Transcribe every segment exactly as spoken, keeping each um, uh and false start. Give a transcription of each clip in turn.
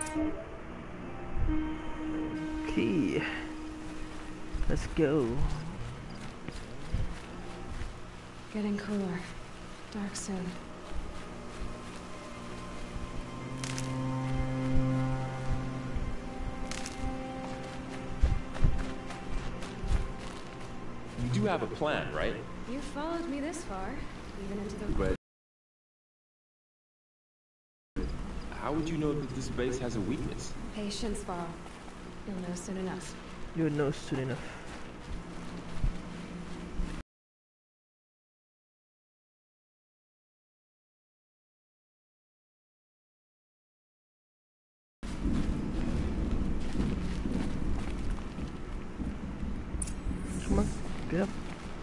Okay, let's go. Getting cooler. Dark soon. You do have a plan, right? You followed me this far, even into the... But how would you know that this base has a weakness? Patience, Varl. You'll know soon enough. You'll know soon enough. Come on, get up.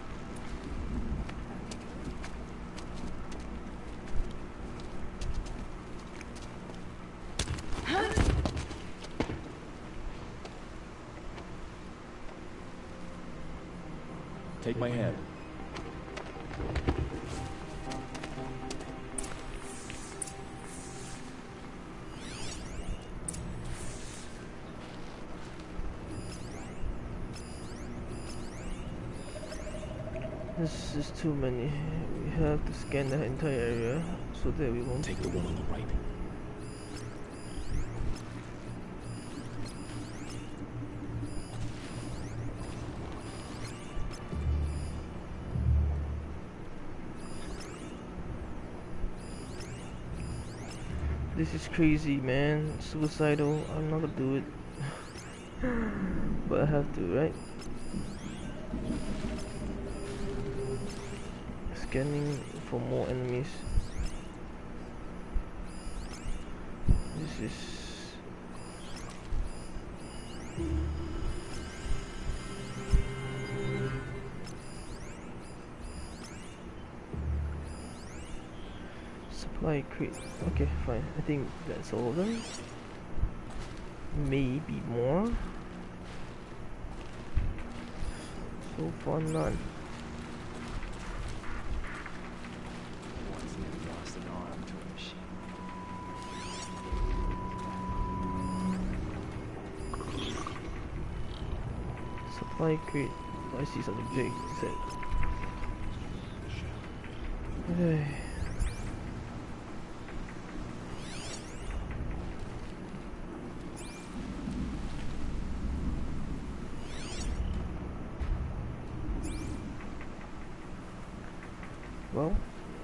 Take my hand. This is too many. We have to scan the entire area so that we won't take the one on the right. This is crazy, man. Suicidal. I'm not gonna do it. But I have to, right? Scanning for more enemies. This is... Supply crate. Okay, fine. I think that's all of them. Maybe more. So far, none. Supply crate. Oh, I see something big. Set. Okay. Well,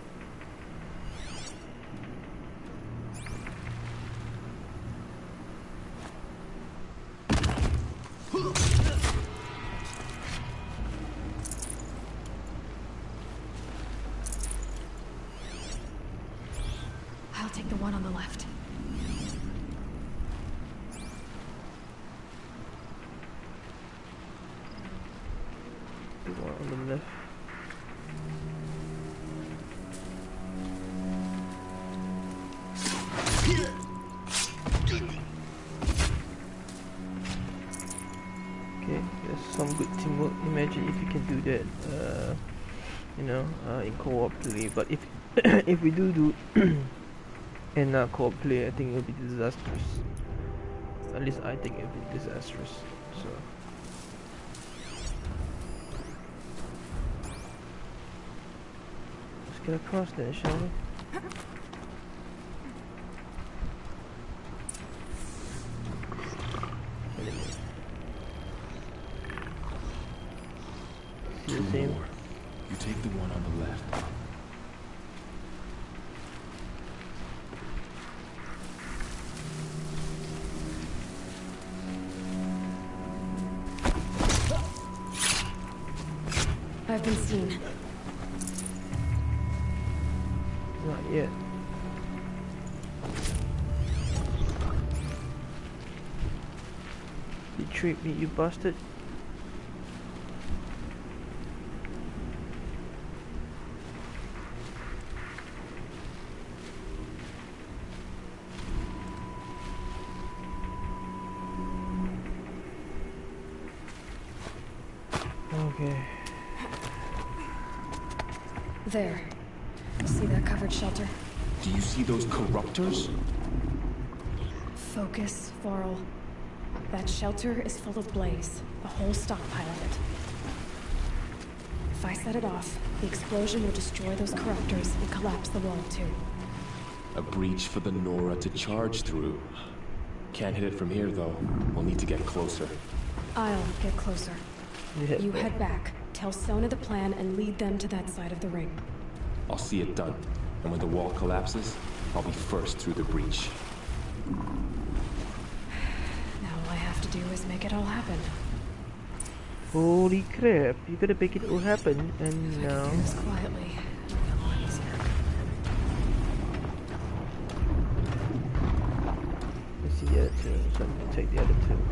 I'll take the one on the left. the one on the left. Okay, that's some good teamwork. Imagine if you can do that, uh, you know, uh, in co-op play. But if if we do do in uh, co-op play, I think it will be disastrous. At least I think it will be disastrous. So. Let's get across there, shall we? See the same? More. You take the one on the left. I've been seen. Not yet. You tricked me, you bastard. Okay. There. See that covered shelter? Do you see those corruptors? Focus, Varl. That shelter is full of blaze, a whole stockpile of it. If I set it off, the explosion will destroy those corruptors and collapse the wall too. A breach for the Nora to charge through. Can't hit it from here, though. We'll need to get closer. I'll get closer. You head You back. head back, tell Sona the plan, and lead them to that side of the ring. I'll see it done. And when the wall collapses, I'll be first through the breach. Now all I have to do is make it all happen. Holy crap, you gotta make it all happen, and If I now... could do this quietly, it'd be a lot easier. Let's see the other two, so I'm gonna take the other two.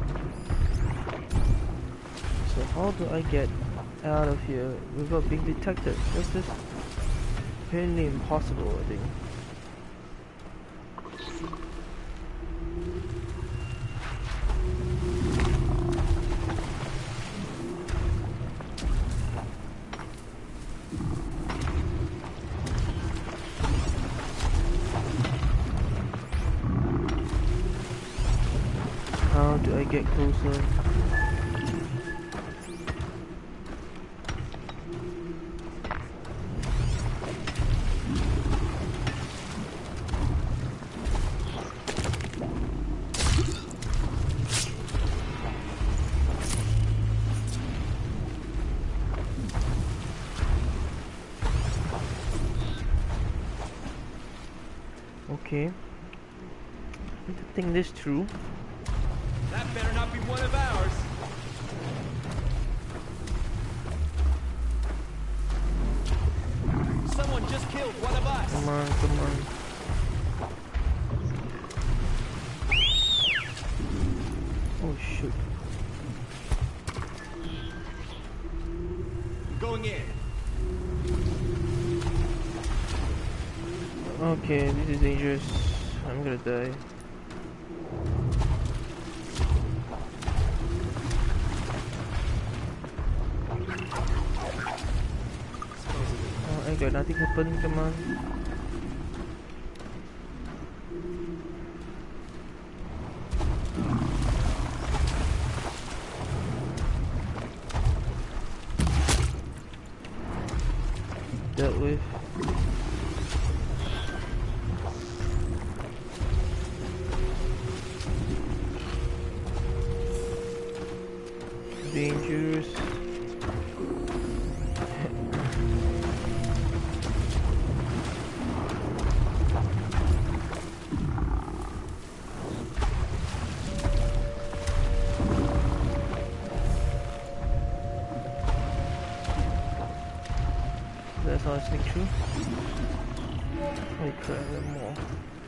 So how do I get out of here without being detected? That's just apparently impossible, I think. How do I get closer? Okay. Need to think this through. That better not be one of ours. Someone just killed one of us. Come on, come on. Oh shoot. Going in. Okay, this is dangerous. I'm gonna die. Oh, I got nothing happening, come on. Dealt with. Dangerous. That's how I sneak through. Holy crap, there are more.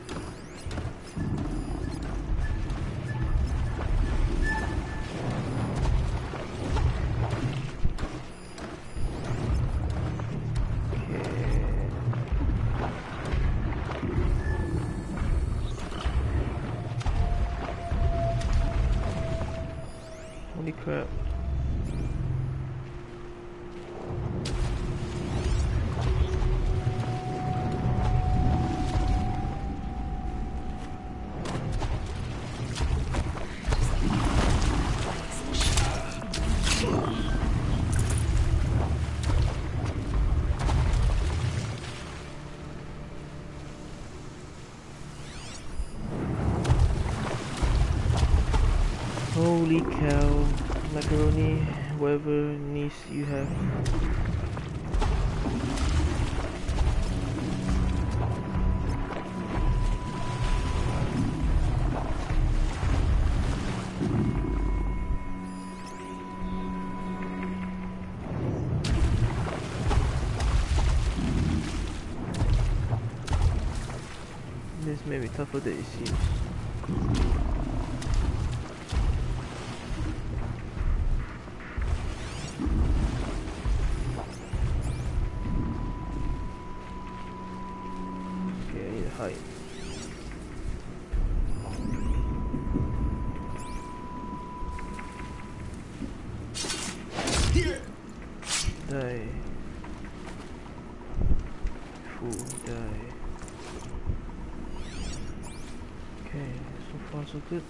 Holy crap. Holy cow, macaroni, whatever niece you have. This may be tougher than it seems. Hide. Die. Fool, die. Okay. So far so good.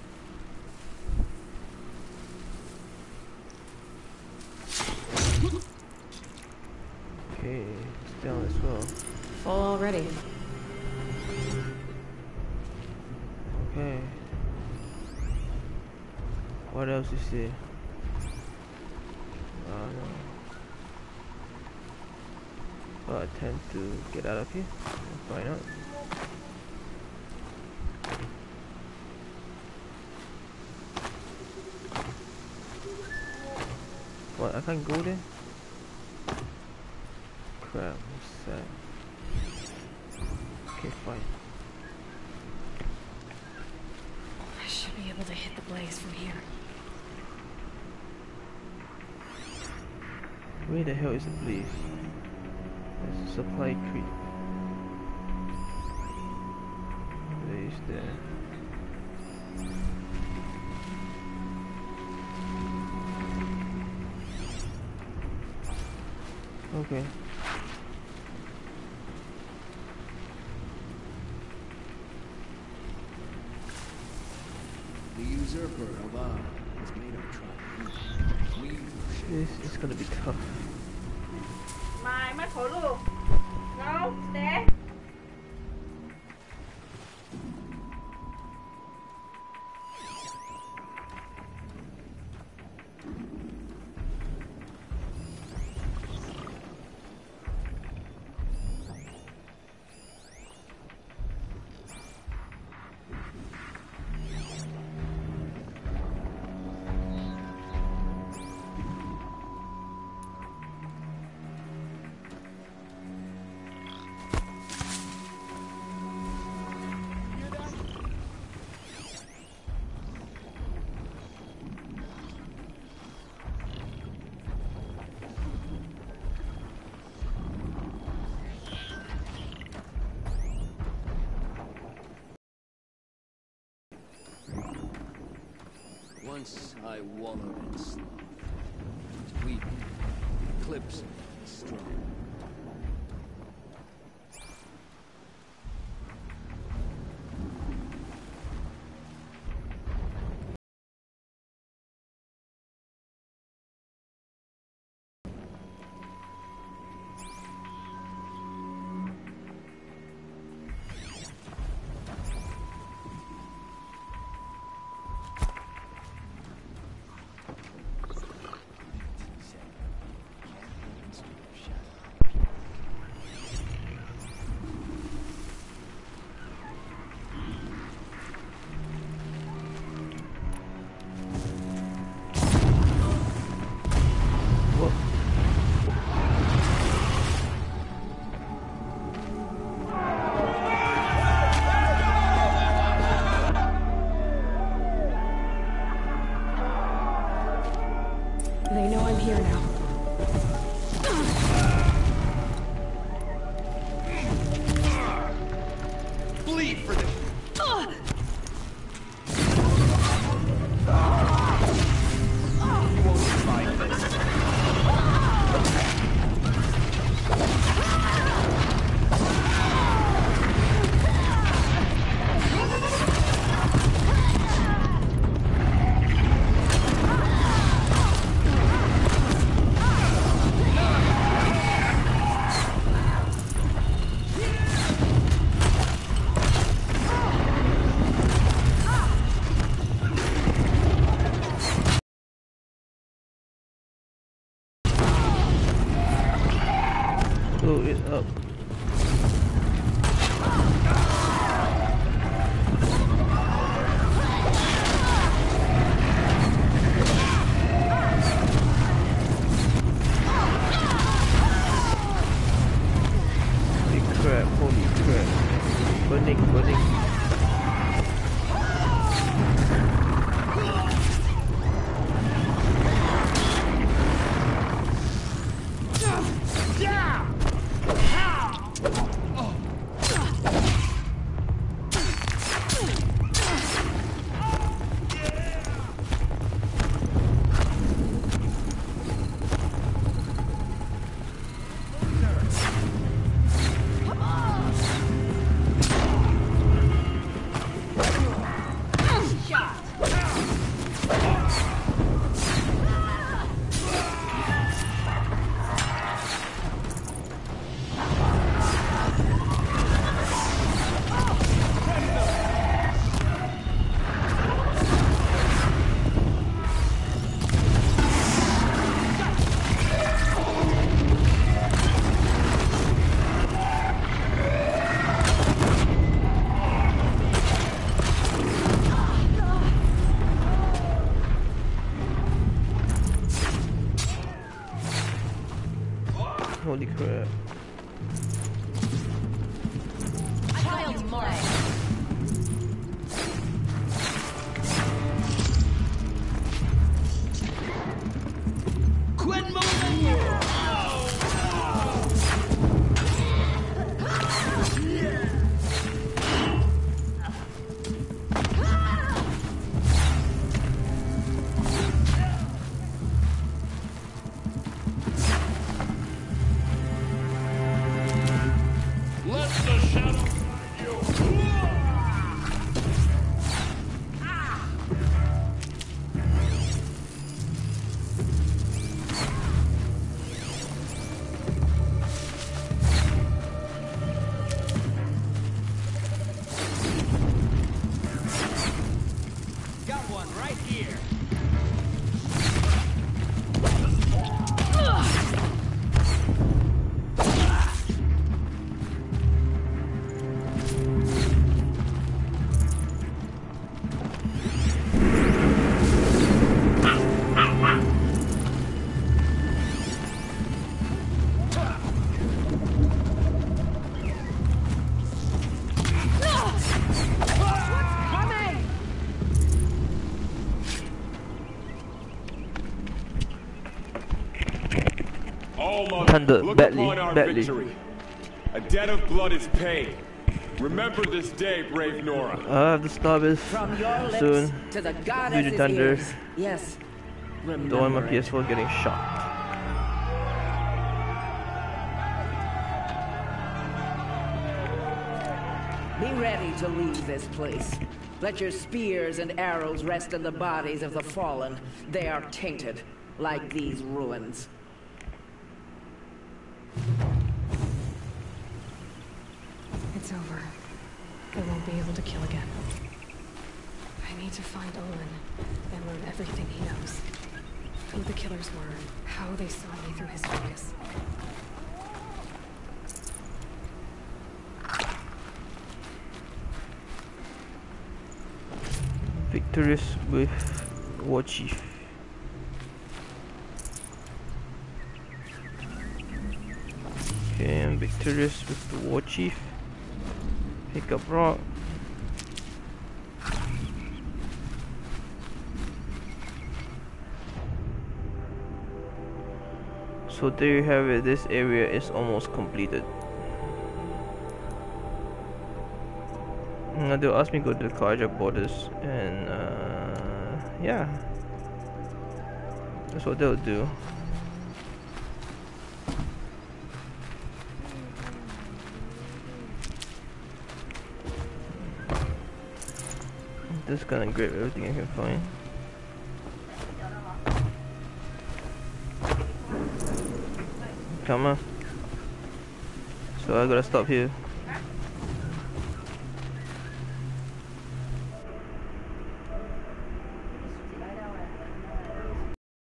Okay, it's down as well. Full already. Okay. What else is there? Uh, no. So I tend to get out of here. Why not? What? I can't go there? Crap, what's that? Okay, fine. I should be able to hit the blaze from here. Where the hell is the blaze? There's a supply creep. Blaze there. Okay. The usurper Alvar has made our tribe. We This is gonna be tough. Mai mắt khổ luôn. No, stay. once I wallowed in sloth. Weak, eclipsing the strong. Holy crap. Child's mark. Quit moving! Let the shadow find you! Got one right here. All mother, Thunder, look badly, upon our badly. victory. A debt of blood is paid. Remember this day, brave Nora. I have to stop this From your lips soon. to the Due to goddess's thunder. ears. Yes. Don't want my Remember P it. S four getting shot. Be ready to leave this place. Let your spears and arrows rest in the bodies of the fallen. They are tainted, like these ruins. It's over. I won't be able to kill again. I need to find Olin and learn everything he knows. Who the killers were, how they saw me through his focus. Victorious with War Chief. Okay, I'm victorious with the War Chief. Pick up rock. So there you have it, this area is almost completed. Now they'll ask me to go to the Kharja borders, and uh, yeah, that's what they'll do. Just gonna grab everything I can find. Come on. So I gotta stop here.